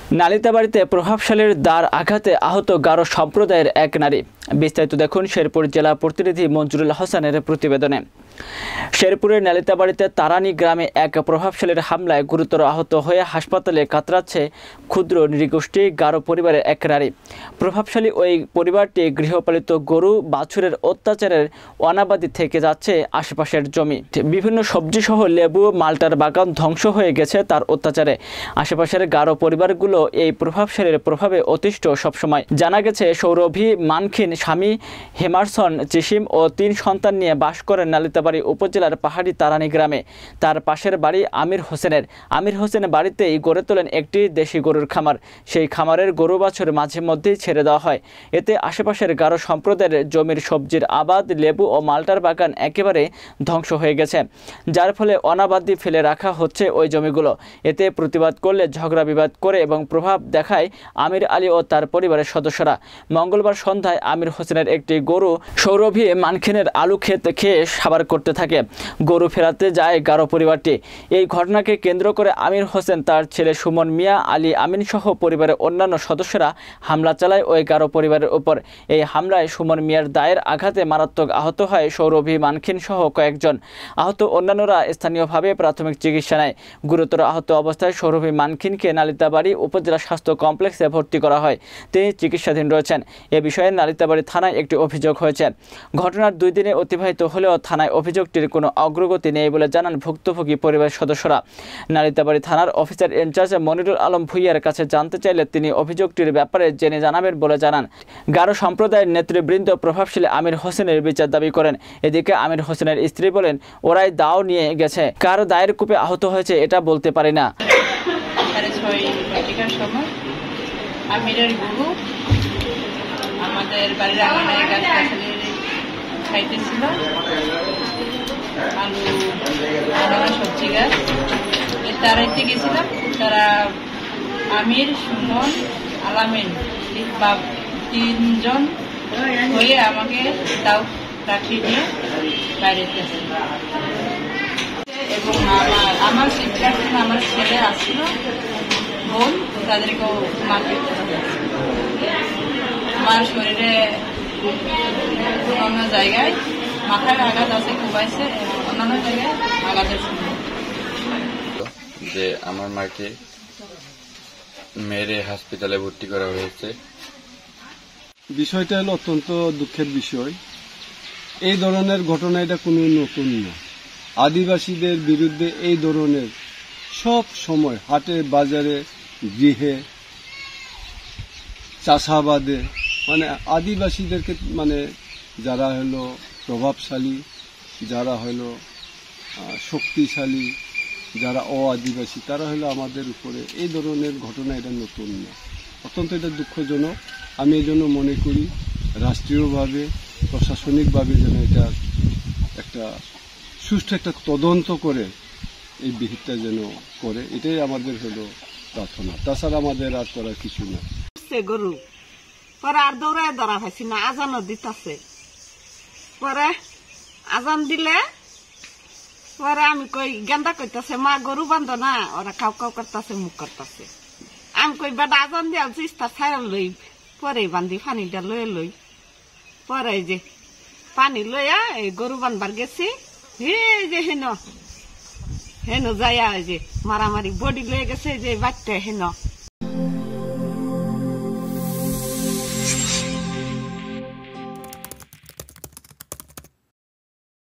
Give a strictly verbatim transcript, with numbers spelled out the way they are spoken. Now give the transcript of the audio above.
নালিতাবাড়িতে প্রভাবশালীর দাঁড় আঘাতে আহত গারো সম্প্রদায়ের এক নারী। বিস্তারিত দেখুন শেরপুর জেলা প্রতিনিধি মঞ্জুরুল হাসানের প্রতিবেদনে। শেরপুরের নালিতাবাড়িতে তারানি গ্রামে এক প্রভাবশালীর হামলায় গুরুতর আহত হয়ে হাসপাতালে কাতরাচ্ছে ক্ষুদ্র নৃগোষ্ঠী গারো পরিবারের এক নারী। প্রভাবশালী ওই পরিবারটি গৃহপালিত গরু বাছুরের অত্যাচারের অনাবাদি থেকে যাচ্ছে আশেপাশের জমি। বিভিন্ন সবজি সহ লেবু মাল্টার বাগান ধ্বংস হয়ে গেছে তার অত্যাচারে। আশেপাশের গারো পরিবারগুলো এই প্রভাবশালীর প্রভাবে অতিষ্ঠ সবসময়। জানা গেছে সৌরভী মানখিন স্বামী হেমারসন চিসিম ও তিন সন্তান নিয়ে বাস করেন নালিতাবাড়ি উপজেলার পাহাড়ি তারানি গ্রামে। তার পাশের বাড়ি আমির হোসেনের। আমির হোসেন বাড়িতেই গড়ে তোলেন একটি দেশি গরুর খামার। সেই খামারের গরু বাছুর মাঝে মধ্যেই ছেড়ে দেওয়া হয়। এতে আশেপাশের গারো সম্প্রদায়ের জমির সবজির আবাদ, লেবু ও মাল্টার বাগান একেবারে ধ্বংস হয়ে গেছে, যার ফলে অনাবাদি ফেলে রাখা হচ্ছে ওই জমিগুলো। এতে প্রতিবাদ করলে ঝগড়া বিবাদ করে এবং প্রভাব দেখায় আমির আলী ও তার পরিবারের সদস্যরা। মঙ্গলবার সন্ধ্যায় আমির হোসেনের একটি গরু সৌরভী মানখিনের আলু ক্ষেত খেয়ে সাবার করতে থাকে। গরু ফেরাতে যায় গারো পরিবারটি। এই ঘটনাকে কেন্দ্র করে আমির হোসেন, তার ছেলে সুমন মিয়া, আলী আমিন সহ পরিবারের অন্যান্য সদস্যরা হামলা চালায় ওই গারো পরিবারের উপর। এই হামলায় সুমন মিয়ার দায়ের আঘাতে মারাত্মক আহত হয় সৌরভী মানখিন সহ কয়েকজন। আহত অন্যান্যরা স্থানীয়ভাবে প্রাথমিক চিকিৎসা নেয়। গুরুতর আহত অবস্থায় সৌরভী মানখিনকে নালিতাবাড়ি উপজেলা স্বাস্থ্য কমপ্লেক্সে ভর্তি করা হয়। তিনি চিকিৎসাধীন রয়েছেন। এ বিষয়ে নালিতাবাড়ি থানায় একটি অভিযোগ হয়েছে। ঘটনার দুই দিনে অতিবাহিত হলেও থানায় অভিযোগটির কোনো অগ্রগতি নেই বলে জানান ভুক্তভোগী পরিবারের সদস্যরা। নালিতাবাড়ি থানার অফিসার ইনচার্জ মনিরুল আলম ভুইয়ার কাছে জানতে চাইলে তিনি অভিযোগটির ব্যাপারে জেনে জানাবেন বলে জানান। গারো সম্প্রদায়ের নেতৃবৃন্দ প্রভাবশালী আমির হোসেনের বিচার দাবি করেন। এদিকে আমির হোসেনের স্ত্রী বলেন, ওরাই দাও নিয়ে গেছে, কার দায়ের কূপে আহত হয়েছে এটা বলতে পারি না। আমাদের বাড়ির আঙিনায় গাছ গাছালি খাইতেছিল, আলু অন্যান্য সবজি গাছ। তারাইতে গেছিলাম, তারা আমির, সুমন, আলামিন বা তিনজন হয়ে আমাকে তাও রাখি দিয়ে বাইরে গেছে। এবং আমার আমার সিদ্ধান্ত আমার ছেলে আসছিল, বোন, তাদেরকেও মারপিট করা হয়েছে। আমার শরীরে অন্যান্য জায়গায় মাথায় আঘাত আছে, কুবাইছে, অন্যান্য জায়গায় আঘাত আছে। যে আমার মাকে মেরে হাসপাতালে ভর্তি করা হয়েছে। বিষয়টা হলো অত্যন্ত দুঃখের বিষয়। এই ধরনের ঘটনা এটা কোনো নতুন না। আদিবাসীদের বিরুদ্ধে এই ধরনের সব সময় হাটে, বাজারে, গৃহে, চাষাবাদে, মানে আদিবাসীদেরকে, মানে যারা হলো প্রভাবশালী, যারা হলো শক্তিশালী, যারা অ আদিবাসী, তারা হলো আমাদের উপরে এই ধরনের ঘটনা এটা নতুন না, অত্যন্ত এটা দুঃখজনক। আমি এই জন্য মনে করি রাষ্ট্রীয়ভাবে, প্রশাসনিকভাবে যেন এটা একটা সুষ্ঠু একটা তদন্ত করে এই বিহিতটা যেন করে, এটাই আমাদের হলো প্রার্থনা। তাছাড়া আমাদের আর করার কিছু না। গরু পরে আর দৌড়ায় ধরা হয়েছি না, আজানও দিতেছে। পরে আজান দিলে পরে আমি কই গেন্দা কইতাছে, মা গরু বান্ধ না, ওরা কাউ কাউ করতেছে, মুখ করতেছে। আমি কই বেটা আজান দিয়া চিস্তা ছাড়া লই, পরে বান্ধি পানিটা লয়ে লই। পরে যে পানি লইয়া এই গরু বান্ধবার গেছি, হে যে হেন হেন যাইয়া যে মারামারি বডি লয়ে গেছে, যে বাচ্চা হেন